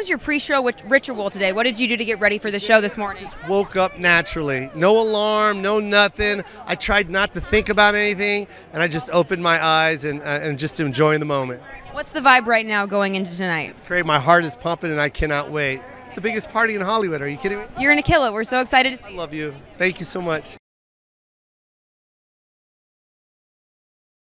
was your pre-show ritual today? What did you do to get ready for the show this morning? Woke up naturally. No alarm, no nothing. I tried not to think about anything, and I just opened my eyes and just enjoying the moment. What's the vibe right now going into tonight? Great. My heart is pumping, and I cannot wait. It's the biggest party in Hollywood. Are you kidding me? You're going to kill it. We're so excited to see I you. love you. Thank you so much.